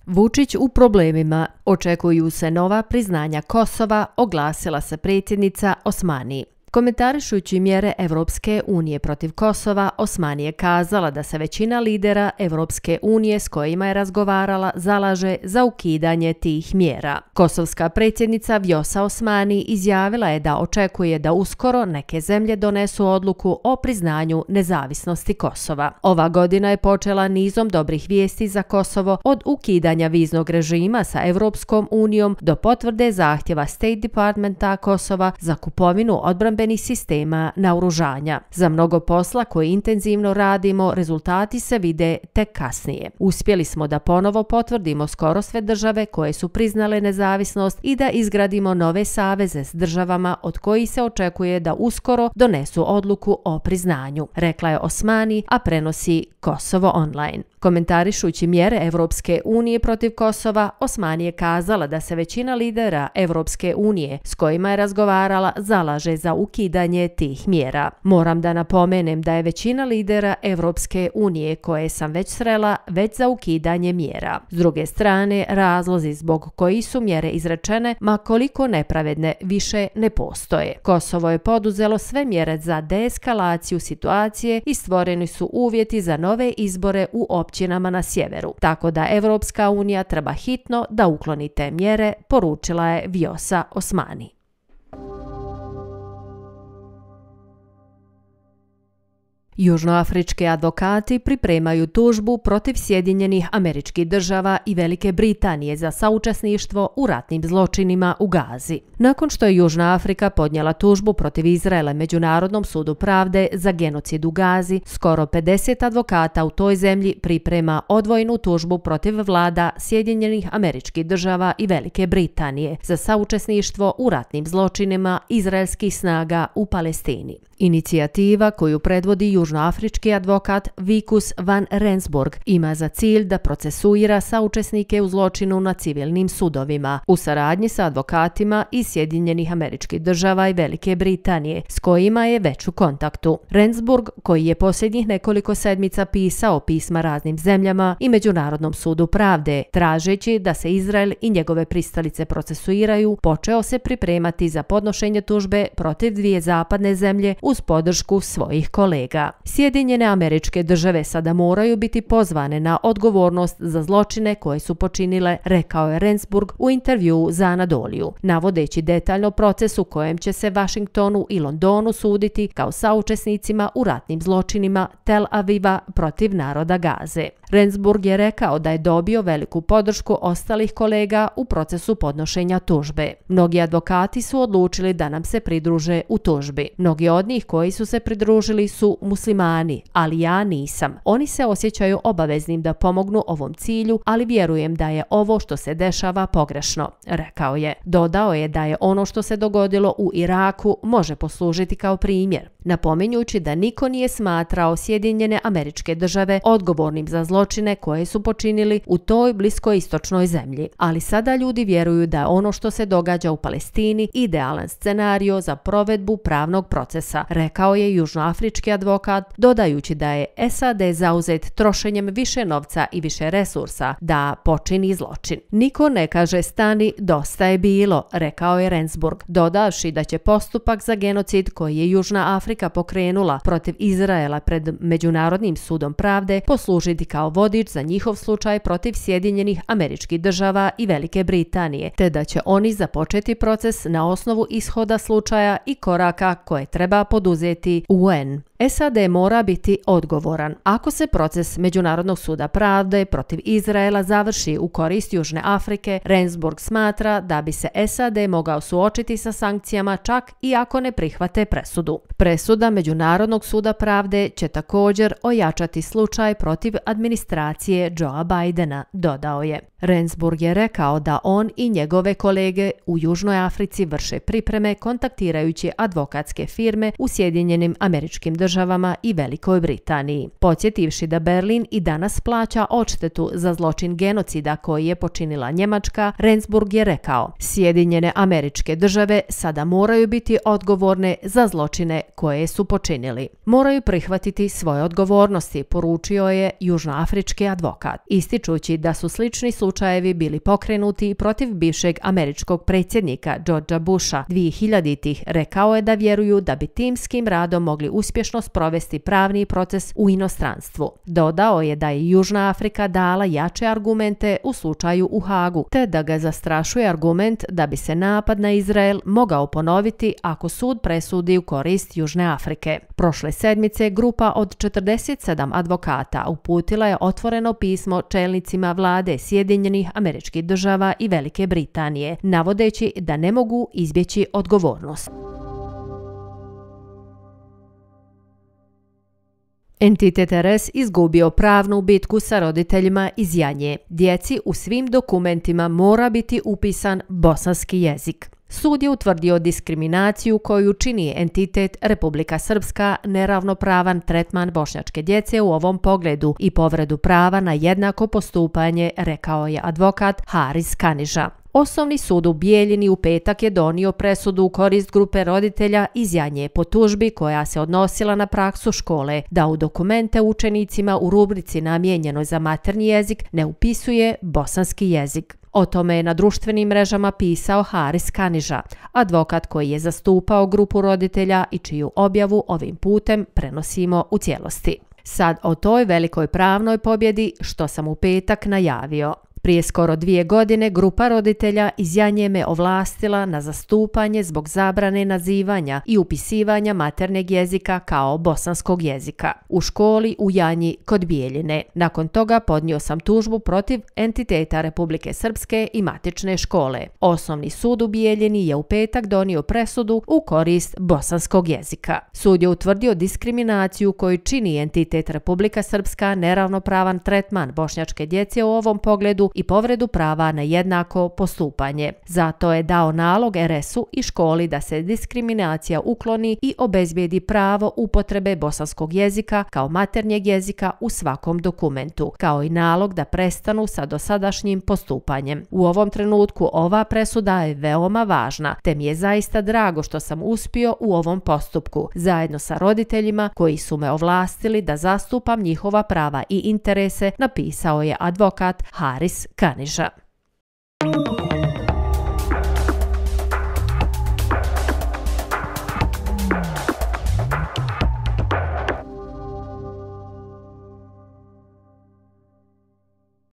Vučić u problemima, očekuju se nova priznanja Kosova, oglasila se predsjednica Osmani. Komentarišući mjere Evropske unije protiv Kosova, Osmani je kazala da se većina lidera Evropske unije s kojima je razgovarala zalaže za ukidanje tih mjera. Kosovska predsjednica Vjosa Osmani izjavila je da očekuje da uskoro neke zemlje donesu odluku o priznanju nezavisnosti Kosova. Ova godina je počela nizom dobrih vijesti za Kosovo, od ukidanja viznog režima sa Evropskom unijom do potvrde zahtjeva State Departmenta Kosova za kupovinu odbrambenih sistema naoružanja. Za mnogo posla koji intenzivno radimo, rezultati se vide tek kasnije. Uspjeli smo da ponovo potvrdimo skoro sve države koje su priznale nezavisnost i da izgradimo nove saveze s državama od kojih se očekuje da uskoro donesu odluku o priznanju, rekla je Osmani, a prenosi Kosovo online. Komentarišući mjere Evropske unije protiv Kosova, Osmani je kazala da se većina lidera Evropske unije s kojima je razgovarala zalaže za ukidanje tih mjera. Moram da napomenem da je većina lidera Evropske unije koje sam već srela već za ukidanje mjera. S druge strane, razlozi zbog kojih su mjere izrečene, ma koliko nepravedne, više ne postoje. Kosovo je poduzelo sve mjere za deeskalaciju situacije i stvoreni su uvjeti za nove izbore u općinama na sjeveru. Tako da Evropska unija treba hitno da ukloni te mjere, poručila je Vjosa Osmani. Južnoafrički advokati pripremaju tužbu protiv Sjedinjenih Američkih Država i Velike Britanije za saučesništvo u ratnim zločinima u Gazi. Nakon što je Južna Afrika podnijela tužbu protiv Izraela Međunarodnom sudu pravde za genocid u Gazi, skoro 50 advokata u toj zemlji priprema odvojnu tužbu protiv vlada Sjedinjenih Američkih Država i Velike Britanije za saučesništvo u ratnim zločinima izraelskih snaga u Palestini. Inicijativa koju predvodi južnoafrički advokat Wikus van Rensburg ima za cilj da procesuira saučesnike u zločinu na civilnim sudovima u saradnji sa advokatima iz Sjedinjenih Američkih Država i Velike Britanije s kojima je već u kontaktu. Rensburg, koji je posljednjih nekoliko sedmica pisao pisma raznim zemljama i Međunarodnom sudu pravde, tražeći da se Izrael i njegove pristalice procesuiraju, počeo se pripremati za podnošenje tužbe protiv dvije zapadne zemlje uz podršku svojih kolega. Sjedinjene Američke Države sada moraju biti pozvane na odgovornost za zločine koje su počinile, rekao je Rensburg u intervjuu za Anadoliju, navodeći detaljno proces u kojem će se Vašingtonu i Londonu suditi kao saučesnicima u ratnim zločinima Tel Aviva protiv naroda Gaze. Rensburg je rekao da je dobio veliku podršku ostalih kolega u procesu podnošenja tužbe. Mnogi advokati su odlučili da nam se pridruže u tužbi. Mnogi od njih koji su se pridružili su muslimani, ali ja nisam. Oni se osjećaju obaveznim da pomognu ovom cilju, ali vjerujem da je ovo što se dešava pogrešno, rekao je. Dodao je da je ono što se dogodilo u Iraku može poslužiti kao primjer, napominjući da niko nije smatrao Sjedinjene Američke Države odgovornim za zločine koje su počinili u toj bliskoistočnoj zemlji. Ali sada ljudi vjeruju da je ono što se događa u Palestini idealan scenario za provedbu pravnog procesa, rekao je južnoafrički advokat, dodajući da je SAD zauzet trošenjem više novca i više resursa da počini zločin. Niko ne kaže stani, dosta je bilo, rekao je Rensburg, dodavši da će postupak za genocid koji je Južna Afrika pokrenula protiv Izraela pred Međunarodnim sudom pravde poslužiti kao vodič za njihov slučaj protiv Sjedinjenih Američkih Država i Velike Britanije, te da će oni započeti proces na osnovu ishoda slučaja i koraka koje treba poduzeti UN. SAD mora biti odgovoran. Ako se proces Međunarodnog suda pravde protiv Izraela završi u korist Južne Afrike, Rensburg smatra da bi se SAD mogao suočiti sa sankcijama čak i ako ne prihvate presudu. Presuda Međunarodnog suda pravde će također ojačati slučaj protiv administracije Joea Bidena, dodao je. Rensburg je rekao da on i njegove kolege u Južnoj Africi vrše pripreme kontaktirajući advokatske firme u Sjedinjenim Američkim Državama državama i Velikoj Britaniji. Podsjetivši da Berlin i danas plaća odštetu za zločin genocida koji je počinila Njemačka, Rendsburg je rekao: Sjedinjene Američke Države sada moraju biti odgovorne za zločine koje su počinili. Moraju prihvatiti svoje odgovornosti, poručio je južnoafrički advokat, ističući da su slični slučajevi bili pokrenuti protiv bivšeg američkog predsjednika Georgea Busha 2000-ih. Rekao je da vjeruju da bi timskim radom mogli uspješno sprovesti pravni proces u inostranstvu. Dodao je da je Južna Afrika dala jače argumente u slučaju u Hagu, te da ga zastrašuje argument da bi se napad na Izrael mogao ponoviti ako sud presudi u korist Južne Afrike. Prošle sedmice grupa od 47 advokata uputila je otvoreno pismo čelnicima vlade Sjedinjenih Američkih Država i Velike Britanije, navodeći da ne mogu izbjeći odgovornost. Entitet RS izgubio pravnu bitku sa roditeljima iz Janje. Djeci u svim dokumentima mora biti upisan bosanski jezik. Sud je utvrdio diskriminaciju koju čini entitet Republika Srpska, neravnopravan tretman bošnjačke djece u ovom pogledu i povredu prava na jednako postupanje, rekao je advokat Haris Kaniža. Osnovni sud u Bijeljini u petak je donio presudu u korist grupe roditelja iz Janje po tužbi koja se odnosila na praksu škole da u dokumente učenicima u rubrici namijenjenoj za maternji jezik ne upisuje bosanski jezik. O tome je na društvenim mrežama pisao Haris Kaniža, advokat koji je zastupao grupu roditelja i čiju objavu ovim putem prenosimo u cijelosti. Sad o toj velikoj pravnoj pobjedi što sam u petak najavio. Prije skoro 2 godine grupa roditelja iz Janje me ovlastila na zastupanje zbog zabrane nazivanja i upisivanja maternjeg jezika kao bosanskog jezika u školi u Janji kod Bijeljine. Nakon toga podnio sam tužbu protiv entiteta Republike Srpske i matične škole. Osnovni sud u Bijeljini je u petak donio presudu u korist bosanskog jezika. Sud je utvrdio diskriminaciju koju čini entitet Republika Srpska, neravnopravan tretman bošnjačke djece u ovom pogledu i povredu prava na jednako postupanje. Zato je dao nalog RS-u i školi da se diskriminacija ukloni i obezbijedi pravo upotrebe bosanskog jezika kao maternjeg jezika u svakom dokumentu, kao i nalog da prestanu sa dosadašnjim postupanjem. U ovom trenutku ova presuda je veoma važna, te mi je zaista drago što sam uspio u ovom postupku, zajedno sa roditeljima koji su me ovlastili da zastupam njihova prava i interese, napisao je advokat Haris Kaniža.